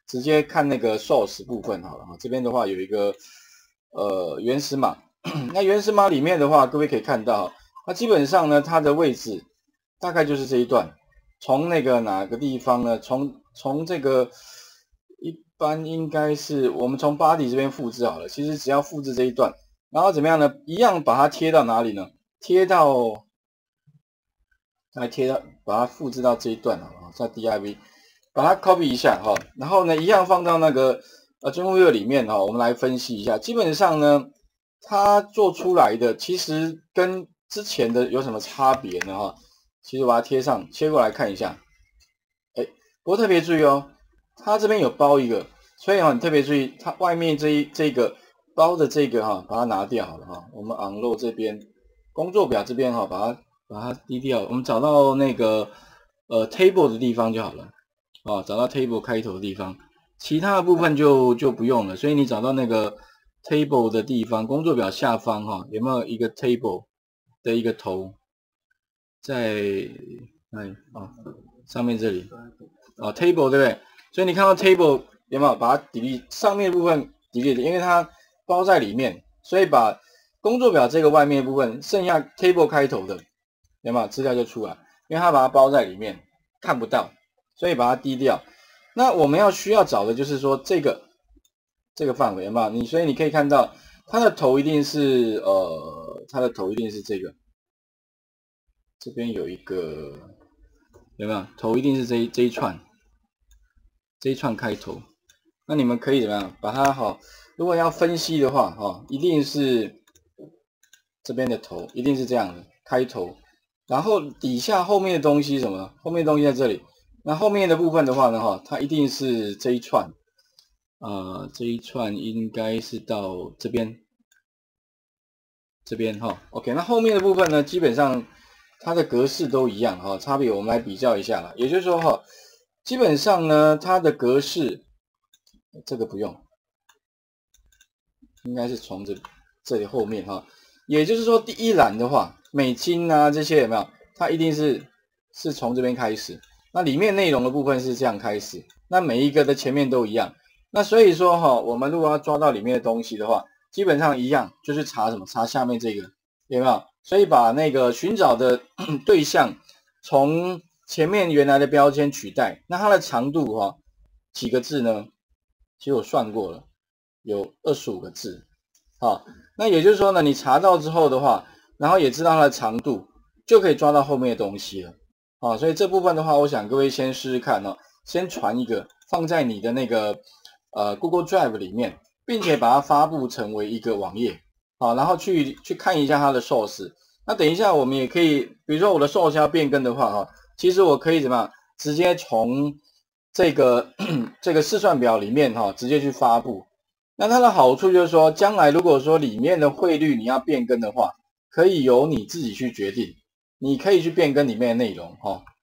直接看那个 source 部分好了哈。这边的话有一个原始码，那原始码里面的话，各位可以看到，那基本上呢，它的位置大概就是这一段，从那个哪个地方呢？从这个一般应该是我们从 body 这边复制好了，其实只要复制这一段，然后怎么样呢？一样把它贴到哪里呢？把它复制到这一段好了，在 div 把它 copy 一下哈，然后呢，一样放到那个JunViewer 里面哈，我们来分析一下。基本上呢，它做出来的其实跟之前的有什么差别呢哈？其实我把它切过来看一下，不过特别注意哦，它这边有包一个，所以你特别注意，它外面这个包的这个把它拿掉好了哈。我们 unload 这边工作表这边把它低掉，我们找到那个table 的地方就好了找到 table 开头的地方，其他的部分就不用了。所以你找到那个 table 的地方，工作表下方有没有一个 table 的一个头在上面这里table 对不对？所以你看到 table 有没有把它 delete 上面的部分 delete， 因为它包在里面，所以把工作表这个外面的部分剩下 table 开头的有没有资料就出来，因为它把它包在里面看不到，所以把它低掉。那我们需要找的就是说这个范围有没有？所以你可以看到它的头一定是这个，这边有一个有没有？头一定是这一串开头。那你们可以怎么样把它如果要分析的话一定是这边的头一定是这样的开头，然后底下后面的东西什么？后面的东西在这里。那后面的部分的话呢它一定是这一串这一串应该是到这边OK， 那后面的部分呢，基本上它的格式都一样差别我们来比较一下啦。也就是说基本上呢，它的格式这个不用，应该是从这里后面也就是说第一栏的话，美金啊这些有没有？它一定是从这边开始，那里面内容的部分是这样开始，那每一个的前面都一样。那所以说我们如果要抓到里面的东西的话，基本上一样，就是查什么？查下面这个有没有？所以把那个寻找的对象从前面原来的标签取代，那它的长度几个字呢？其实我算过了，有25个字。那也就是说呢，你查到之后的话，然后也知道它的长度，就可以抓到后面的东西了。所以这部分的话，我想各位先试试看先传一个放在你的那个Google Drive 里面，并且把它发布成为一个网页然后去看一下它的 source。那等一下我们也可以，比如说我的 source 要变更的话其实我可以怎么样，直接从这个试算表里面直接去发布。那它的好处就是说，将来如果说里面的汇率你要变更的话，可以由你自己去决定，你可以去变更里面的内容